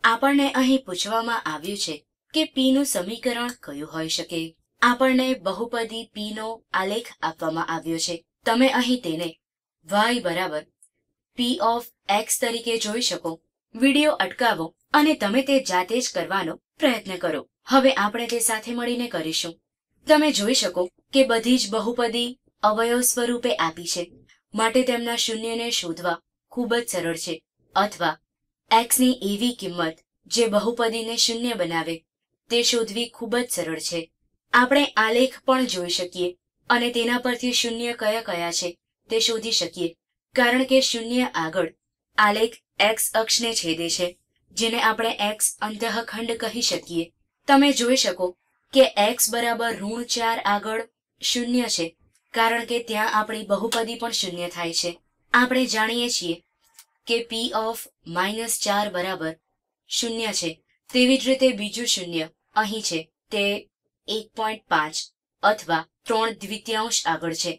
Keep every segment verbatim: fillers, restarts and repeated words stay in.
આપણને અહીં પૂછવામાં આવ્યું છે કે p નું સમીકરણ કયું હોઈ શકે। આપણને બહુપદી p નો આલેખ આપવામાં આવ્યો છે। તમે અહીં તેને y બરાબર p of x તરીકે જોઈ શકો। વિડિયો અટકાવો અને તમે તે જાતે જ કરવાનો પ્રયત્ન કરો। હવે આપણે તે સાથે મળીને કરીશું। તમે જોઈ શકો કે બધી જ બહુપદી અવયવ સ્વરૂપે આપી છે, માટે તેમના શૂન્યને શોધવા ખૂબ જ સરળ છે, અથવા x ની એવી કિંમત જે બહુપદીને શૂન્ય બનાવે તે શોધવી ખૂબ જ સરળ છે। આપણે આલેખ પણ જોઈ શકીએ અને તેના પરથી શૂન્ય કયા કયા છે તે શોધી શકીએ, કારણ કે શૂન્ય આગળ આલેખ x અક્ષને છેદે છે, જેને આપણે x અંતઃખંડ કહી શકીએ। તમે જોઈ શકો કે x બરાબર ઋણ ચાર આગળ શૂન્ય છે, કારણ કે ત્યાં આપણી બહુપદી પણ શૂન્ય થાય છે। આપણે જાણીએ છીએ કે p of માઇનસ ચાર બરાબર શૂન્ય છે। તેવી જ રીતે બીજું શૂન્ય અહીં છે, તે એક પોઈન્ટ પાંચ અથવા ત્રણ દ્વિતીયાંશ આગળ છે।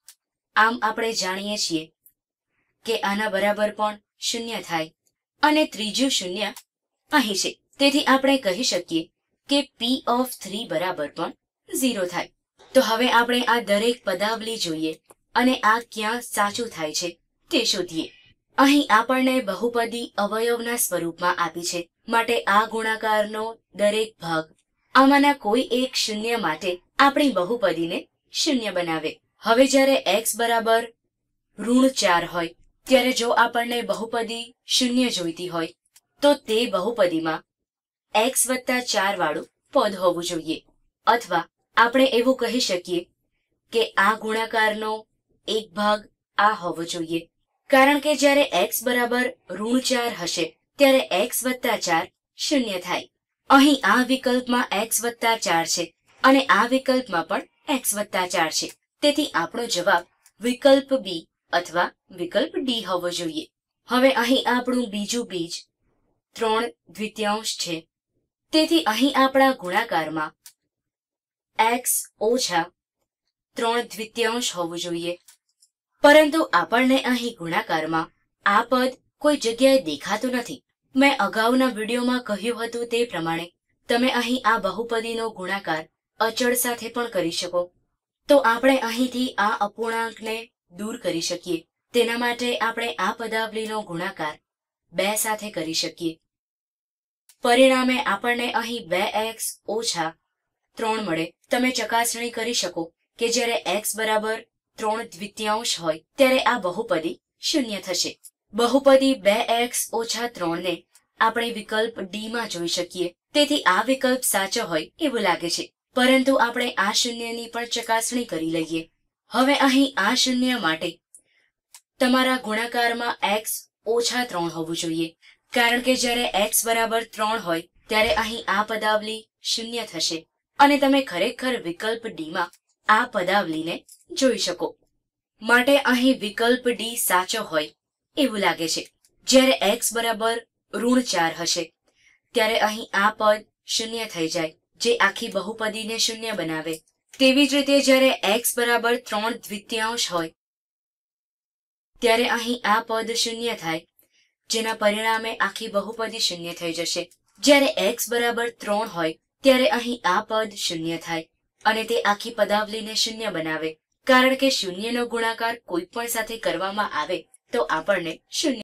આમ આપણે જાણીએ છીએ કે આના બરાબર પણ શૂન્ય થાય, અને ત્રીજું શૂન્ય અહીં છે, તેથી આપણે કહી શકીએ કે p of ત્રણ બરાબર પણ ઝીરો થાય। તો હવે આપણે આ દરેક પદાવલી જોઈએ અને આ ક્યાં સાચું થાય છે તે શોધીએ। અહીં આપણને બહુપદી અવયવના સ્વરૂપમાં આપી છે, માટે આ ગુણાકારનો દરેક ભાગ આમાંના કોઈ એક શૂન્ય માટે આપણી બહુપદીને શૂન્ય બનાવે। હવે જ્યારે x બરાબર ઋણ ચાર હોય ત્યારે જો આપણને બહુપદી શૂન્ય જોઈતી હોય તો તે બહુપદીમાં x વત્તા ચાર વાળું પદ હોવું જોઈએ, અથવા આપણે એવું કહી શકીએ કે આ ગુણાકારનો એક ભાગ આ હોવો જોઈએ, કારણ કે જ્યારે x બરાબર ઋણ ચાર હશે ત્યારે x વત્તા ચાર શૂન્ય થાય। અહીં આ વિકલ્પમાં x વત્તા ચાર છે અને આ વિકલ્પમાં પણ x વત્તા ચાર છે, તેથી આપણો જવાબ વિકલ્પ બી અથવા વિકલ્પ ડી હોવો જોઈએ। હવે અહીં આપણું બીજું બીજ ત્રણ દ્વિતીયાંશ છે, તેથી અહીં આપણા ગુણાકારમાં x ઓછા ત્રણ દ્વિતીયાંશ હોવું જોઈએ, પરંતુ આપણને અહીં ગુણાકારમાં આ પદ કોઈ જગ્યાએ દેખાતું નથી। મેં અગાઉના વિડીયોમાં કહ્યું હતું તે પ્રમાણે તમે અહીં આ બહુપદીનો ગુણાકાર અચળ સાથે પણ કરી શકો। તો આપણે અહીંથી આ અપૂર્ણાંકને દૂર કરી શકીએ। તેના માટે આપણે આ પદાવલીનો ગુણાકાર બે સાથે કરી શકીએ। પરિણામે આપણને અહીં બે એક્સ ઓછા ત્રણ મળે। તમે ચકાસણી કરી શકો કે જ્યારે x બરાબર ત્રણ દ્વિતીયાંશ હોય ત્યારે આ બહુપદી શૂન્ય થશે। બહુપદી બે એક્સ ઓછા ત્રણ ને આપણે વિકલ્પ ડી માં જોઈ શકીએ, તેથી આ વિકલ્પ સાચો હોય એવું લાગે છે, પરંતુ આપણે આ શૂન્યની પણ ચકાસણી કરી લઈએ। હવે અહીં આ શૂન્ય માટે તમારા ગુણાકારમાં x ઓછા ત્રણ હોવું જોઈએ, કારણ કે જ્યારે x બરાબર ત્રણ હોય ત્યારે અહીં આ પદાવલી શૂન્ય થશે અને તમે ખરેખર વિકલ્પ ડી માં આ પદાવલીને જોઈ શકો। માટે અહીં વિકલ્પ ડી સાચો હોય એવું લાગે છે। જ્યારે x બરાબર ઋણ ચાર હશે ત્યારે અહીં આ પદ શૂન્ય થઈ જાય, જે આખી બહુપદીને શૂન્ય બનાવે। તેવી જ રીતે જ્યારે x બરાબર ત્રણ દ્વિતીયાંશ હોય ત્યારે અહીં આ પદ શૂન્ય થાય, જેના પરિણામે આખી બહુપદી શૂન્ય થઈ જશે। જ્યારે x બરાબર ત્રણ હોય ત્યારે અહીં આ પદ શૂન્ય થાય અને તે આખી પદાવલીને શૂન્ય બનાવે, કારણ કે શૂન્યનો ગુણાકાર કોઈ પણ સાથે કરવામાં આવે તો આપણને શૂન્ય